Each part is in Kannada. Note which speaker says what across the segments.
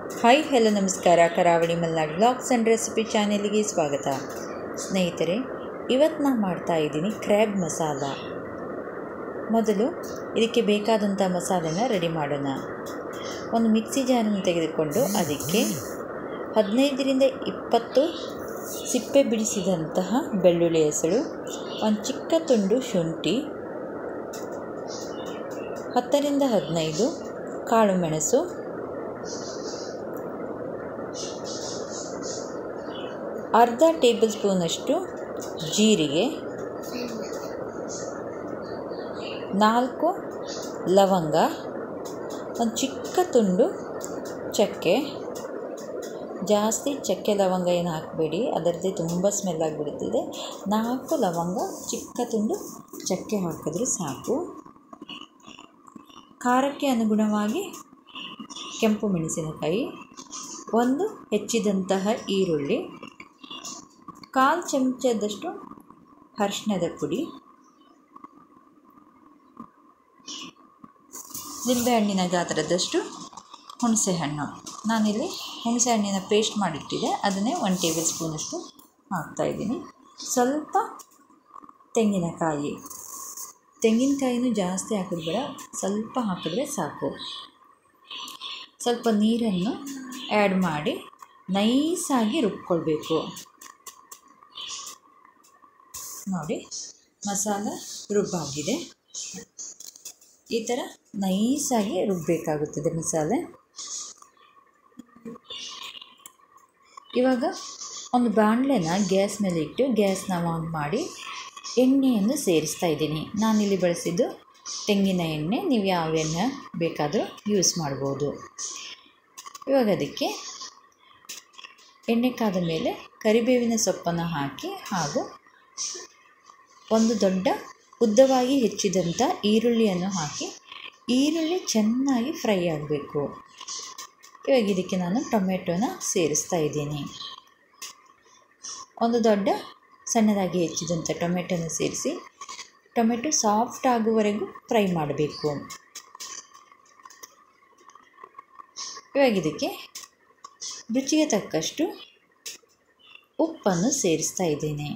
Speaker 1: ಹಾಯ್ ಹಲೋ ನಮಸ್ಕಾರ. ಕರಾವಳಿ ಮಲೆನಾಡು ವ್ಲಾಗ್ಸ್ ಆ್ಯಂಡ್ ರೆಸಿಪಿ ಚಾನೆಲ್ಗೆ ಸ್ವಾಗತ. ಸ್ನೇಹಿತರೆ, ಇವತ್ತು ನಾನು ಮಾಡ್ತಾಯಿದ್ದೀನಿ ಕ್ರ್ಯಾಬ್ ಮಸಾಲ. ಮೊದಲು ಇದಕ್ಕೆ ಬೇಕಾದಂಥ ಮಸಾಲೆನ ರೆಡಿ ಮಾಡೋಣ. ಒಂದು ಮಿಕ್ಸಿ ಜಾರನ್ನು ತೆಗೆದುಕೊಂಡು ಅದಕ್ಕೆ 15-20 ಸಿಪ್ಪೆ ಬಿಡಿಸಿದಂತಹ ಬೆಳ್ಳುಳ್ಳಿ ಹೆಸರು, ಒಂದು ಚಿಕ್ಕ ತುಂಡು ಶುಂಠಿ, 10-15 ಕಾಳು ಮೆಣಸು, ಅರ್ಧ ಟೇಬಲ್ ಸ್ಪೂನಷ್ಟು ಜೀರಿಗೆ, 4 ಲವಂಗ, ಒಂದು ಚಿಕ್ಕ ತುಂಡು ಚಕ್ಕೆ. ಜಾಸ್ತಿ ಚಕ್ಕೆ ಲವಂಗ ಏನು ಹಾಕಬೇಡಿ, ಅದರದ್ದೇ ತುಂಬ ಸ್ಮೆಲ್ ಆಗಿಬಿಡುತ್ತದೆ. 4 ಲವಂಗ ಚಿಕ್ಕ ತುಂಡು ಚಕ್ಕೆ ಹಾಕಿದ್ರೆ ಸಾಕು. ಖಾರಕ್ಕೆ ಅನುಗುಣವಾಗಿ ಕೆಂಪು ಮೆಣಸಿನಕಾಯಿ, 1 ಹೆಚ್ಚಿದಂತಹ ಈರುಳ್ಳಿ, 1/4 ಚಮಚದಷ್ಟು ಅರಿಶಿಣದ ಪುಡಿ, ನಿಂಬೆಹಣ್ಣಿನ ಗಾತ್ರದಷ್ಟು ಹುಣಸೆಹಣ್ಣು. ನಾನಿಲ್ಲಿ ಹುಣಸೆಹಣ್ಣಿನ ಪೇಸ್ಟ್ ಮಾಡಿಟ್ಟಿದ್ದೆ, ಅದನ್ನೇ 1 ಟೇಬಲ್ ಸ್ಪೂನಷ್ಟು ಹಾಕ್ತಾಯಿದ್ದೀನಿ. ಸ್ವಲ್ಪ ತೆಂಗಿನಕಾಯಿನೂ ಜಾಸ್ತಿ ಹಾಕಿದ್ರೆ ಬೇಡ, ಸ್ವಲ್ಪ ಹಾಕಿದ್ರೆ ಸಾಕು. ಸ್ವಲ್ಪ ನೀರನ್ನು ಆ್ಯಡ್ ಮಾಡಿ ನೈಸಾಗಿ ರುಬ್ಕೊಳ್ಬೇಕು. ನೋಡಿ, ಮಸಾಲ ರುಬ್ಬಾಗಿದೆ. ಈ ಥರ ನೈಸಾಗಿ ರುಬ್ಬಬೇಕಾಗುತ್ತದೆ ಮಸಾಲೆ. ಇವಾಗ ಒಂದು ಬಾಣಲೆನ ಗ್ಯಾಸ್ ಮೇಲೆ ಇಟ್ಟು ಗ್ಯಾಸ್ನ ಆನ್ ಮಾಡಿ ಎಣ್ಣೆಯನ್ನು ಸೇರಿಸ್ತಾ ಇದ್ದೀನಿ. ನಾನಿಲ್ಲಿ ಬಳಸಿದ್ದು ತೆಂಗಿನ ಎಣ್ಣೆ, ನೀವು ಯಾವ ಎಣ್ಣೆ ಬೇಕಾದರೂ ಯೂಸ್ ಮಾಡ್ಬೋದು. ಇವಾಗ ಅದಕ್ಕೆ ಎಣ್ಣೆ ಕಾದ ಮೇಲೆ ಕರಿಬೇವಿನ ಸೊಪ್ಪನ್ನು ಹಾಕಿ ಹಾಗೂ ಒಂದು ದೊಡ್ಡ ಉದ್ದವಾಗಿ ಹೆಚ್ಚಿದಂಥ ಈರುಳ್ಳಿಯನ್ನು ಹಾಕಿ, ಈರುಳ್ಳಿ ಚೆನ್ನಾಗಿ ಫ್ರೈ ಆಗಬೇಕು. ಇವಾಗ ಇದಕ್ಕೆ ನಾನು ಟೊಮೆಟೊನ ಸೇರಿಸ್ತಾ ಇದ್ದೀನಿ. ಒಂದು ದೊಡ್ಡ ಸಣ್ಣದಾಗಿ ಹೆಚ್ಚಿದಂಥ ಟೊಮೆಟೊನ ಸೇರಿಸಿ ಟೊಮೆಟೊ ಸಾಫ್ಟ್ ಆಗುವವರೆಗೂ ಫ್ರೈ ಮಾಡಬೇಕು. ಇವಾಗ ಇದಕ್ಕೆ ರುಚಿಗೆ ತಕ್ಕಷ್ಟು ಉಪ್ಪನ್ನು ಸೇರಿಸ್ತಾ ಇದ್ದೀನಿ.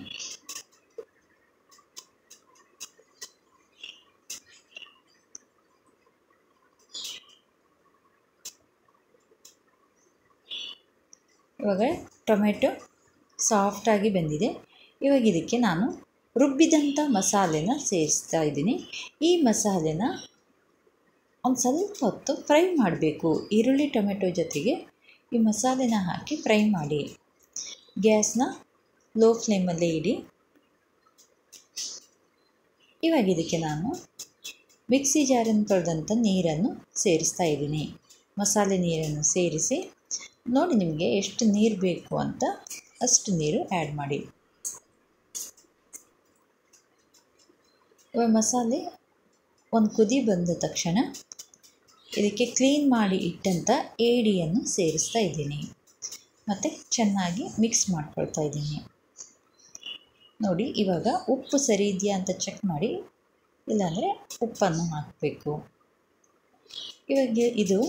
Speaker 1: ಇವಾಗ ಟೊಮೆಟೊ ಸಾಫ್ಟಾಗಿ ಬೆಂದಿದೆ. ಇವಾಗ ಇದಕ್ಕೆ ನಾನು ರುಬ್ಬಿದಂಥ ಮಸಾಲೆನ ಸೇರಿಸ್ತಾ ಇದ್ದೀನಿ. ಈ ಮಸಾಲೆನ ಒಂದು ಸ್ವಲ್ಪ ಹೊತ್ತು ಫ್ರೈ ಮಾಡಬೇಕು. ಈರುಳ್ಳಿ ಟೊಮೆಟೊ ಜೊತೆಗೆ ಈ ಮಸಾಲೆನ ಹಾಕಿ ಫ್ರೈ ಮಾಡಿ. ಗ್ಯಾಸ್ನ ಲೋ ಫ್ಲೇಮಲ್ಲೇ ಇಡಿ. ಇವಾಗ ಇದಕ್ಕೆ ನಾನು ಮಿಕ್ಸಿ ಜಾರನ್ನು ತೊಳೆದಂಥ ನೀರನ್ನು ಸೇರಿಸ್ತಾ ಇದ್ದೀನಿ. ಮಸಾಲೆ ನೀರನ್ನು ಸೇರಿಸಿ ನೋಡಿ, ನಿಮಗೆ ಎಷ್ಟು ನೀರು ಬೇಕು ಅಂತ ಅಷ್ಟು ನೀರು ಆ್ಯಡ್ ಮಾಡಿ. ಇವಾಗ ಮಸಾಲೆ ಒಂದು ಕುದಿ ಬಂದ ತಕ್ಷಣ ಇದಕ್ಕೆ ಕ್ಲೀನ್ ಮಾಡಿ ಇಟ್ಟಂಥ ಏಡಿಯನ್ನು ಸೇರಿಸ್ತಾ ಇದ್ದೀನಿ ಮತ್ತು ಚೆನ್ನಾಗಿ ಮಿಕ್ಸ್ ಮಾಡ್ಕೊಳ್ತಾ ಇದ್ದೀನಿ. ನೋಡಿ, ಇವಾಗ ಉಪ್ಪು ಸರಿ ಇದೆಯಾ ಅಂತ ಚೆಕ್ ಮಾಡಿ, ಇಲ್ಲಾಂದರೆ ಉಪ್ಪನ್ನು ಹಾಕಬೇಕು. ಇವಾಗ ಇದು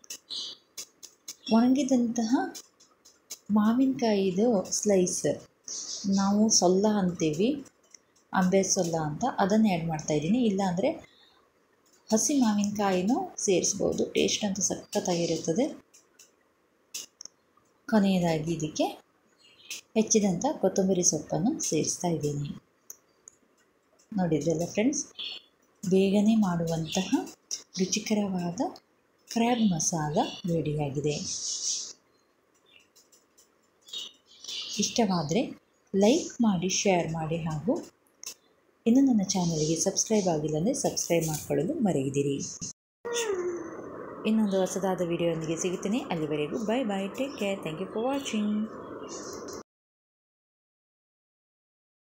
Speaker 1: ಒಣಗಿದಂತಹ ಮಾವಿನಕಾಯಿದು ಸ್ಲೈಸ್, ನಾವು ಸೊಲ್ಲ ಅಂತೀವಿ, ಅಂಬೆ ಸೊಲ್ಲ ಅಂತ, ಅದನ್ನು ಆ್ಯಡ್ ಮಾಡ್ತಾಯಿದ್ದೀನಿ. ಇಲ್ಲಾಂದರೆ ಹಸಿ ಮಾವಿನಕಾಯಿನೂ ಸೇರಿಸ್ಬೋದು, ಟೇಸ್ಟ್ ಅಂತೂ ಸಖತ್ತಾಗಿರುತ್ತದೆ. ಕೊನೆಯದಾಗಿ ಇದಕ್ಕೆ ಹೆಚ್ಚಿದಂಥ ಕೊತ್ತಂಬರಿ ಸೊಪ್ಪನ್ನು ಸೇರಿಸ್ತಾ ಇದ್ದೀನಿ. ನೋಡಿದ್ರಲ್ಲ ಫ್ರೆಂಡ್ಸ್, ಬೇಗನೆ ಮಾಡುವಂತಹ ರುಚಿಕರವಾದ ಕ್ರ್ಯಾಬ್ ಮಸಾಲ ರೆಡಿಯಾಗಿದೆ. ಇಷ್ಟವಾದರೆ ಲೈಕ್ ಮಾಡಿ, ಶೇರ್ ಮಾಡಿ, ಹಾಗೂ ಇನ್ನು ನನ್ನ ಚಾನಲ್ಗೆ ಸಬ್ಸ್ಕ್ರೈಬ್ ಆಗಿಲ್ಲ ಅಂದರೆ ಸಬ್ಸ್ಕ್ರೈಬ್ ಮಾಡಿಕೊಳ್ಳಲು ಮರೆಯದಿರಿ. ಇನ್ನೊಂದು ಹೊಸದಾದ ವಿಡಿಯೋದೊಂದಿಗೆ ಸಿಗುತ್ತೇನೆ. ಅಲ್ಲಿವರೆಗೂ bye bye, take care, thank you for watching.